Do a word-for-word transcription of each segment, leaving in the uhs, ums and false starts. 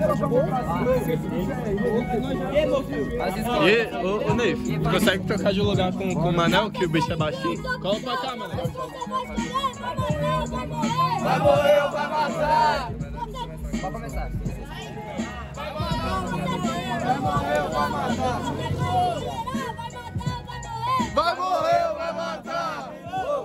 E, ô, ô Ney, tu consegue trocar de lugar com, com o Manel, que o bicho é baixinho? Cola pra cá, Manel. Vai morrer ou vai matar? Pode começar. Vai morrer ou vai matar? Vai morrer ou vai matar?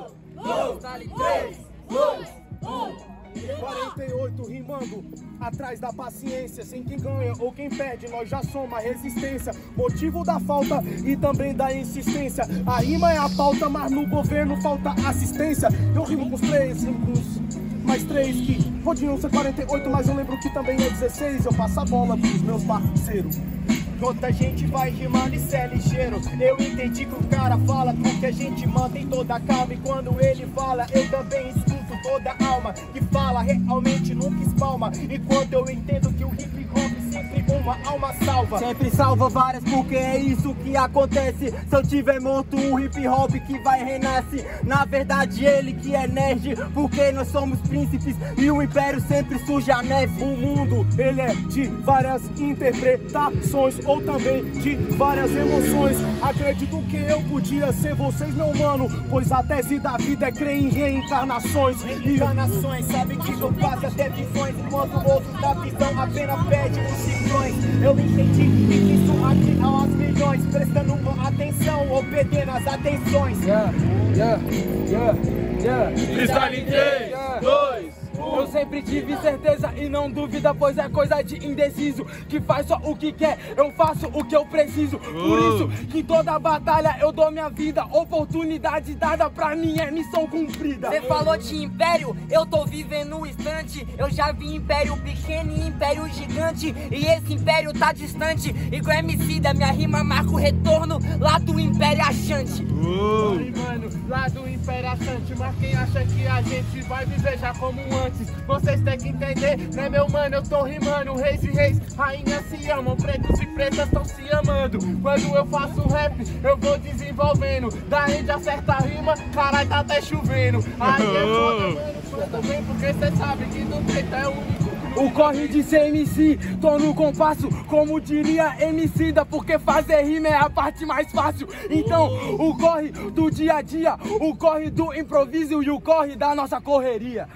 três, dois, um. quarenta e oito rimando atrás da paciência, sem quem ganha ou quem perde, nós já somos a resistência, motivo da falta e também da insistência. A rima é a pauta, mas no governo falta assistência. Eu rimo com os três, rimo com os mais três que podiam ser quarenta e oito, mas eu lembro que também é dezesseis. Eu passo a bola pros meus parceiros. Enquanto a gente vai rimando, isso é ligeiro. Eu entendi que o cara fala porque a gente mantém toda a calma. E quando ele fala, eu também escuto toda a alma que fala, realmente nunca espalma. Enquanto eu entendo que o hip hop sempre uma alma salva. Sempre salva várias, porque é isso que acontece. Se eu tiver morto, o hip hop que vai renasce. Na verdade ele que é nerd, porque nós somos príncipes e o império sempre surge a neve. O mundo, ele é de várias interpretações ou também de várias emoções. Acredito que eu podia ser vocês, meu mano, pois a tese da vida é crer em reencarnações. Reencarnações, sabe que eu faço até visões, enquanto o outro da visão apenas pede os ciclões. Eu entendi que isso aqui aos milhões, prestando uma atenção, obedecendo as atenções. Yeah, yeah, yeah, yeah. Freestyle em três, dois, um. Eu sempre tive certeza e não duvida, pois é coisa de indeciso que faz só o que quer, eu faço o que eu preciso. Por isso que em toda batalha eu dou minha vida, oportunidade dada pra mim é missão cumprida. Você falou de império, eu tô vivendo um instante. Eu já vi império pequeno e império gigante, e esse império tá distante. Igual M C da minha rima marca o retorno lá do império achante. Uh. Aí, mano, lá do império achante, mas quem acha que a gente vai viver já como um antes? Vocês têm que entender, né meu mano, eu tô rimando. Reis e reis, rainhas se amam, pretos e pretas estão se amando. Quando eu faço rap, eu vou desenvolvendo. Daí de acerta a rima, caralho, tá até chovendo. Aí é foda, mano, foda bem, porque cê sabe que do preto é o único. O corre de ser M C, tô no compasso, como diria Emicida, porque fazer rima é a parte mais fácil. Então, o corre do dia a dia, o corre do improviso e o corre da nossa correria.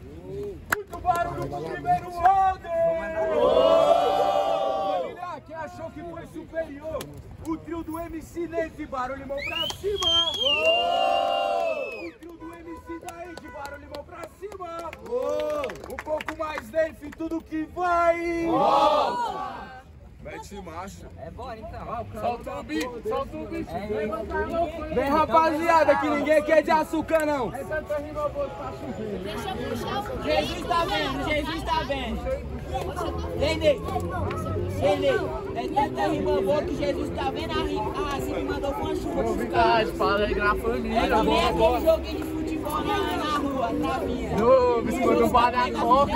Muito barulho pro primeiro round! Família, quem achou que foi superior? O trio do M C nesse barulho, mão pra cima! O trio do M C daí de barulho, mão pra cima! Um pouco mais leve, tudo que vai! Mete marcha! É bora então. Solta o bico, solta o bico! Vem rapaziada, que ninguém quer de açúcar não. Deixa eu puxar o Jesus tá vendo, Jesus tá vendo. Entendeu? Entendeu? É tanta rima boa que Jesus tá vendo, a rima, a rima mandou com a chuva dos caras. Fala aí na família, É também aquele joguinho de futebol na, na rua, na minha. Ô, biscoito do Paracoca.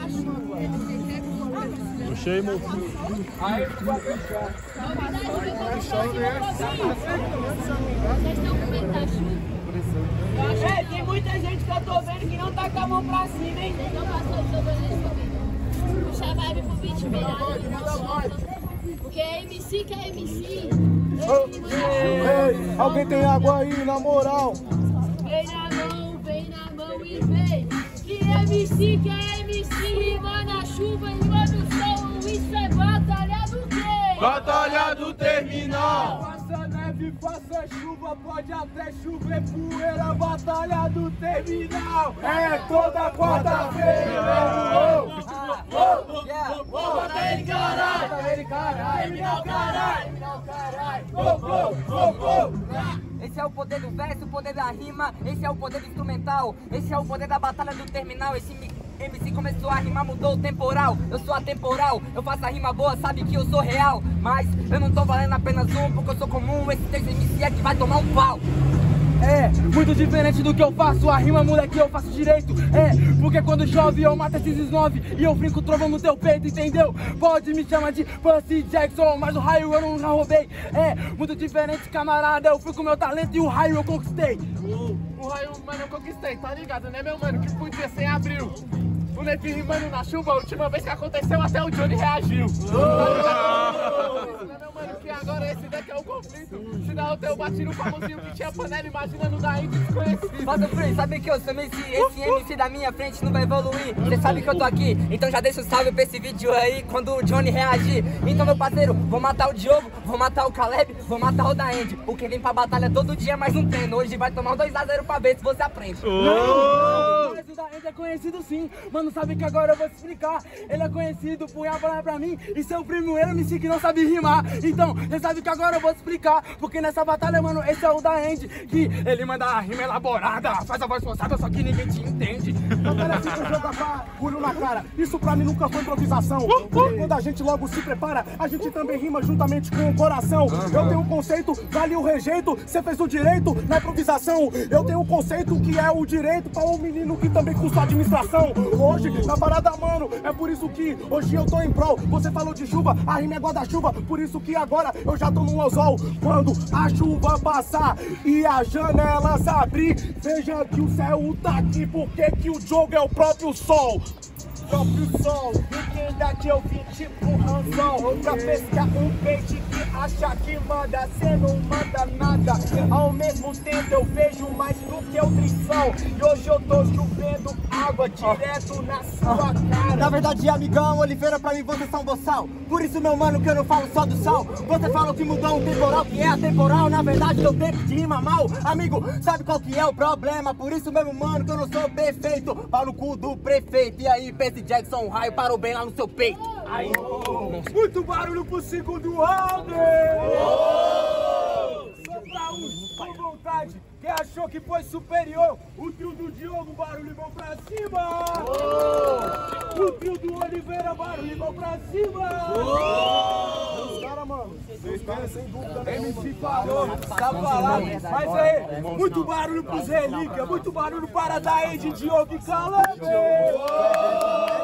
Puxei, meu filho. Aí, vai fechar. Vocês estão com medo da chuva? É, tem muita gente que eu tô vendo que não tá com a mão pra cima, hein? Vocês não passou de sobreviver comigo. Puxa a vibe pro beat melhor. Porque é M C que é M C. Ei, alguém tem água aí, na moral? Vem na mão, vem na mão e vem. Que M C que é M C, rima na chuva, rima no sol. Isso é batalha do quê? Batalha do terminal! Faça neve, faça chuva, pode até chover poeira. Batalha do terminal! É toda quarta-feira! Bota ele, caralho! Bota ele, caralho! Terminal, caralho! Terminal, caralho! Go, go, go, go! Esse é o poder do verso, o poder da rima. Esse é o poder do instrumental. Esse é o poder da batalha do terminal. Esse M C começou a rimar, mudou o temporal. Eu sou atemporal, eu faço a rima boa, sabe que eu sou real. Mas eu não tô valendo apenas um, porque eu sou comum. Esse três M C é que vai tomar um pau. É, muito diferente do que eu faço, a rima muda que eu faço direito. É, porque quando chove eu mato esses nove e eu brinco trovão no teu peito, entendeu? Pode me chamar de Percy Jackson, mas o raio eu nunca roubei. É, muito diferente, camarada, eu fui com meu talento e o raio eu conquistei. O raio, mano, eu conquistei, tá ligado, né, meu mano? Que podia sem abril. O Nefi rimando na chuva, a última vez que aconteceu até o Johnny reagiu. Tá meu mano, que agora esse daqui é o conflito. Senão eu tenho batido o famosinho que tinha panela, imagina no da Indy desconhecido. Mas o Free, sabe que eu sou esse, esse M C da minha frente não vai evoluir. Cê sabe que eu tô aqui, então já deixa o salve pra esse vídeo aí quando o Johnny reagir. Então meu parceiro, vou matar o Diogo, vou matar o Caleb, vou matar o da Indy. Porque vem pra batalha todo dia, mas não treino. Hoje vai tomar um dois a zero pra ver se você aprende. Não, mas o da Indy é conhecido sim. Mano, sabe que agora eu vou te explicar. Ele é conhecido por ir falar pra mim e ser o primeiro M C que não sabe rimar. Então, você sabe que agora eu vou te explicar. Porque nessa batalha, mano, esse é o da Indy. Que ele manda a rima elaborada, faz a voz forçada, só que ninguém te entende. Batalha assim com jogo bagulho na cara. Isso pra mim nunca foi improvisação. Porque quando a gente logo se prepara, a gente também rima juntamente com o coração. Eu tenho um conceito, vale o rejeito. Você fez o direito na improvisação. Eu tenho um conceito que é o direito pra um menino que também custa administração. Hoje, na parada, mano, é por isso que hoje eu tô em prol. Você falou de chuva, a rima é guarda-chuva. Por isso que agora eu já tô no anzol. Quando a chuva passar e a janela se abrir, veja que o céu tá aqui, porque que o jogo é o próprio sol. Próprio sol, ninguém daqui eu vim tipo ranzão. Pra pescar um peixe que acha que manda, cê não manda nada. Ao mesmo tempo eu vejo mais do que o trição. E hoje eu tô chovendo água direto na sua cara. Na verdade, amigão, Oliveira, pra mim você é um boçal. Por isso, meu mano, que eu não falo só do sal. Você fala que mudou um temporal, que é atemporal. Na verdade, eu tempo de rima mal. Amigo, sabe qual que é o problema? Por isso, meu mano, que eu não sou perfeito. Pau no cu do prefeito. E aí, Percy Jackson, um raio parou bem lá no seu peito. Aí. Muito barulho pro segundo round! Só pra uns com vontade, quem achou que foi superior, o trio do Diogo, barulho mão pra cima! O trio do Oliveira, barulho mão pra cima! Os caras, mano, vocês caras sem dúvida nenhuma. M C falou, tá falado, mas aí, muito barulho pros relíquias, muito barulho para da Ed, Diogo e Caleb!